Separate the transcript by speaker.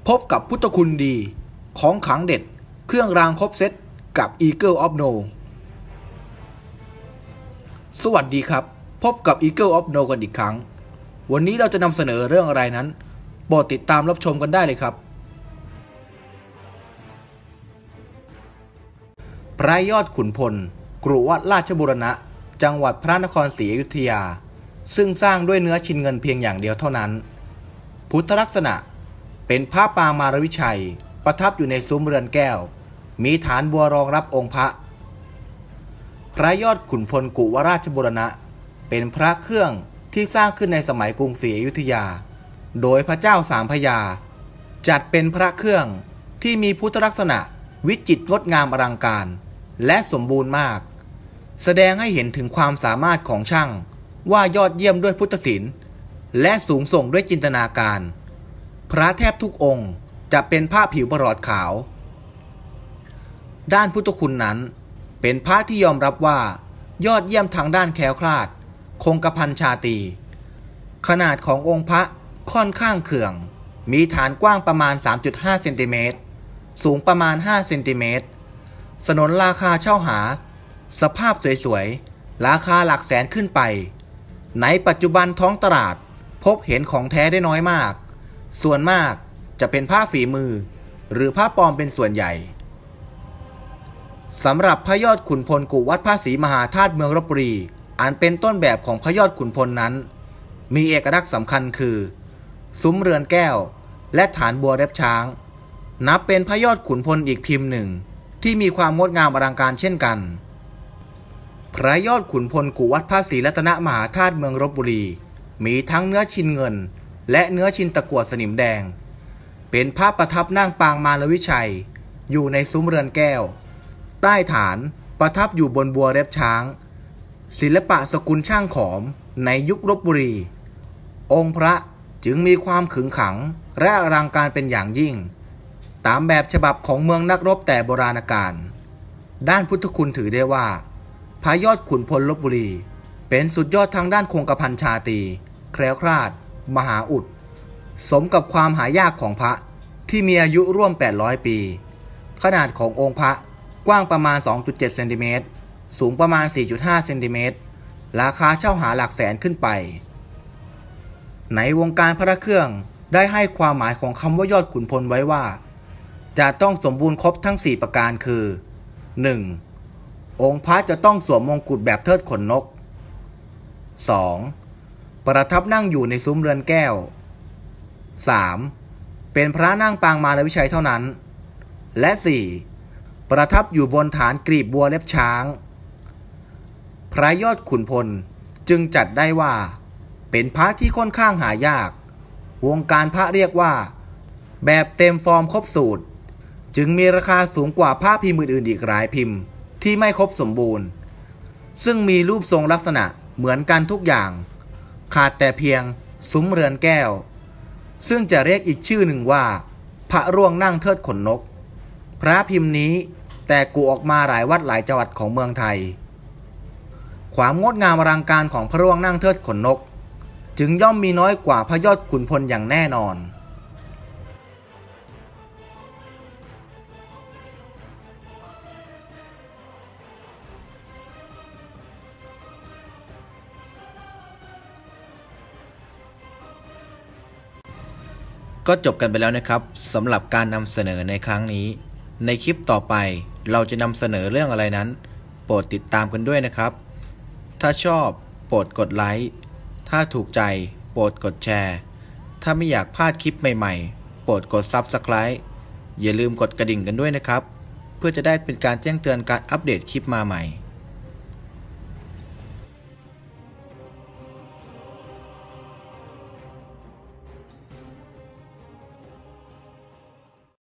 Speaker 1: พบกับพุทธคุณดีของขลังเด็ดเครื่องรางครบเซตกับ Eagle of No สวัสดีครับพบกับ Eagle of No กันอีกครั้งวันนี้เราจะนำเสนอเรื่องอะไรนั้นโปรดติดตามรับชมกันได้เลยครับพระยอดขุนพลกรุวัดราชบูรณะจังหวัดพระนครศรีอยุธยาซึ่งสร้างด้วยเนื้อชิ้นเงินเพียงอย่างเดียวเท่านั้นพุทธลักษณะเป็นพระปางมารวิชัยประทับอยู่ในซุ้มเรือนแก้วมีฐานบัวรองรับองค์พระพระยอดขุนพลกุวราชบูรณะเป็นพระเครื่องที่สร้างขึ้นในสมัยกรุงศรีอยุธยาโดยพระเจ้าสามพระยาจัดเป็นพระเครื่องที่มีพุทธลักษณะวิจิตรงดงามอลังการและสมบูรณ์มากแสดงให้เห็นถึงความสามารถของช่างว่ายอดเยี่ยมด้วยพุทธศิลป์และสูงส่งด้วยจินตนาการพระแทบทุกองค์จะเป็นผ้าผิวประหลอดขาวด้านพุทธคุณนั้นเป็นพระที่ยอมรับว่ายอดเยี่ยมทางด้านแคล้วคลาดคงกระพันชาตรีขนาดขององค์พระค่อนข้างเขื่องมีฐานกว้างประมาณ 3.5 เซนติเมตรสูงประมาณ5เซนติเมตรสนนราคาเช่าหาสภาพสวยๆราคาหลักแสนขึ้นไปในปัจจุบันท้องตลาดพบเห็นของแท้ได้น้อยมากส่วนมากจะเป็นผ้าฝีมือหรือผ้าปลอมเป็นส่วนใหญ่สำหรับพระยอดขุนพลกุวัดพระศรีมหาธาตุเมืองลพบุรีอันเป็นต้นแบบของพระยอดขุนพลนั้นมีเอกลักษณ์สำคัญคือซุ้มเรือนแก้วและฐานบัวเล็บช้างนับเป็นพระยอดขุนพลอีกพิมพ์หนึ่งที่มีความงดงามอลังการเช่นกันพระยอดขุนพลกุวัดพระศรีรัตนมหาธาตุเมืองลพบุรีมีทั้งเนื้อชินเงินและเนื้อชินตะกั่วสนิมแดงเป็นพระประทับนั่งปางมารวิชัยอยู่ในซุ้มเรือนแก้วใต้ฐานประทับอยู่บนบัวเล็บช้างศิลปะสกุลช่างขอมในยุคลพบุรีองค์พระจึงมีความขึงขังและอลังการเป็นอย่างยิ่งตามแบบฉบับของเมืองนักรบแต่โบราณกาลด้านพุทธคุณถือได้ว่าพระยอดขุนพลลพบุรีเป็นสุดยอดทางด้านคงกระพันชาตรีแคล้วคลาดมหาอุดสมกับความหายากของพระที่มีอายุร่วม800ปีขนาดขององค์พระกว้างประมาณ 2.7 เซนติเมตรสูงประมาณ 4.5 เซนติเมตรราคาเช่าหาหลักแสนขึ้นไปในวงการพระเครื่องได้ให้ความหมายของคำว่ายอดขุนพลไว้ว่าจะต้องสมบูรณ์ครบทั้ง4ประการคือ 1. องค์พระจะต้องสวมมงกุฎแบบเทิดขนนก 2. ประทับนั่งอยู่ในซุ้มเรือนแก้ว 3. เป็นพระนั่งปางมารวิชัยเท่านั้นและ 4. ประทับอยู่บนฐานกรีบบัวเล็บช้างพระยอดขุนพลจึงจัดได้ว่าเป็นพระที่ค่อนข้างหายากวงการพระเรียกว่าแบบเต็มฟอร์มครบสูตรจึงมีราคาสูงกว่าผ้าพิมพ์อื่นๆอีกหลายพิมพ์ที่ไม่ครบสมบูรณ์ซึ่งมีรูปทรงลักษณะเหมือนกันทุกอย่างขาดแต่เพียงซุ้มเรือนแก้วซึ่งจะเรียกอีกชื่อหนึ่งว่าพระร่วงนั่งเทิดขนนกพระพิมพ์นี้แตกกูออกมาหลายวัดหลายจังหวัดของเมืองไทยความงดงามอลังการของพระร่วงนั่งเทิดขนนกจึงย่อมมีน้อยกว่าพระยอดขุนพลอย่างแน่นอนก็จบกันไปแล้วนะครับสำหรับการนำเสนอในครั้งนี้ในคลิปต่อไปเราจะนำเสนอเรื่องอะไรนั้นโปรดติดตามกันด้วยนะครับถ้าชอบโปรดกดไลค์ถ้าถูกใจโปรดกดแชร์ถ้าไม่อยากพลาดคลิปใหม่ๆโปรดกด Subscribe อย่าลืมกดกระดิ่งกันด้วยนะครับเพื่อจะได้เป็นการแจ้งเตือนการอัปเดตคลิปมาใหม่